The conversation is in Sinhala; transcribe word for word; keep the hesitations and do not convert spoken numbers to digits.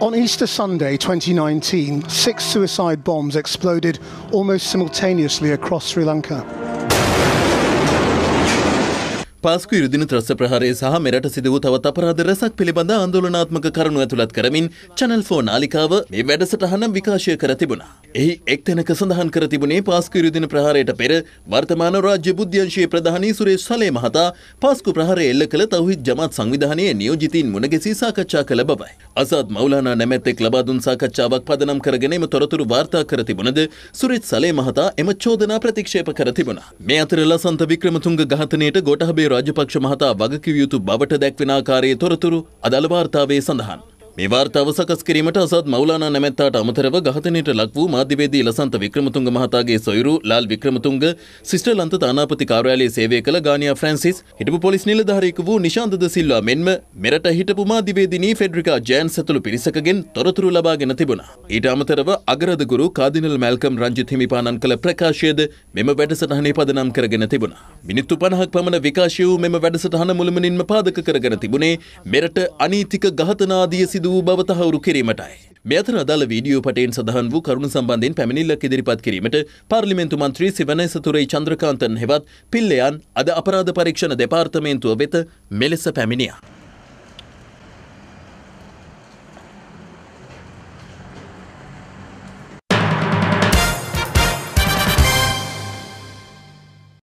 On Easter Sunday twenty nineteen, six suicide bombs exploded almost simultaneously across Sri Lanka. පාස්කු ඉරුදින ත්‍රස්ස ප්‍රහාරය සහ මෙරට සිදු වූ තවත් අපරාධ රැසක් පිළිබඳ ආందోලනාත්මක කරුණු ඇතුළත් කරමින් චැනල් ෆෝර් නාලිකාව මේ වැඩසටහන විකාශය කර තිබුණා. එහි එක් තැනක සඳහන් කර තිබුණේ පාස්කු ඉරුදින ප්‍රහාරයට පෙර වර්තමාන රාජ්‍ය බුද්ධ්‍යංශයේ ප්‍රධානී සුරේෂ් සලේ මහතා පාස්කු ප්‍රහාරය එල්ල කළ තෞහිද් ජමාත් සංවිධානයේ නියෝජිතයින් මුණගැසී සාකච්ඡා කළ බවයි. අසාද් මෞලානා නැමැත්තෙක් ලබා දුන් සාකච්ඡාවක් පදනම් කරගෙන එම තොරතුරු වාර්තා කර තිබුණද සුරේෂ් සලේ මහතා එම චෝදනා ප්‍රතික්ෂේප කර තිබුණා. මේ අතර ලසන්ත වික්‍රමතුංග ඝාතනයට ගෝඨාභය රාජපක්ෂ මහතා වගකිව යුතු බවට දැක්වෙන ආකාරයේ තොරතුරු අදාළ වාර්තාවේ සඳහන්. මේ වාර්තාව සකස් කිරීමට අසාද් මෞලානා නැමැත්තාට අමතරව ඝාතනයට ලක් වූ මාධ්‍යවේදී ලසන්ත වික්‍රමතුංග මහතාගේ සොයුරු ලාල් වික්‍රමතුංග, සිස්ටර් ලන්ත තානාපති කාර්යාලයේ සේවය කළ ගානියා ෆ්‍රැන්සිස්, හිටපු පොලිස් නිලධාරියෙකු වූ නිශාන්ත ද සිල්වා මෙන්ම මෙරට හිටපු මාධ්‍යවේදිනී ෆෙඩරිකා ජෑන්ස් ඇතුළු පිරිසකගෙන් තොරතුරු ලබාගෙන තිබුණා. ඊට අමතරව අගරදගුරු කාදිනල් මැල්කම් රංජිත් හිමිපාණන් කළ ප්‍රකාශයද මෙම වැඩසටහනේ පදනම් කරගෙන තිබුණා. මිනිත්තු පනහක් පමණ විකාශය වූ මෙම වැඩසටහන මුළුමනින්ම පාදක කරගෙන තිබුණේ මෙරට අනීතික ඝාතන ආදිය සිදු වූ බව තහවුරු කිරීමටයි. මේ අතර අදාළ වීඩියෝ පටයෙන් සඳහන් වූ කරුණු සම්බන්ධයෙන් පැමිණිල්ලක් ඉදිරිපත් කිරීමට පාර්ලිමේන්තු මන්ත්‍රී සිවනේසතුරේ චන්ද්‍රකාන්තන් හෙවත් පිල්ලයන් අද අපරාධ පරීක්ෂණ දෙපාර්තමේන්තුව වෙත මෙලෙස පැමිණියා.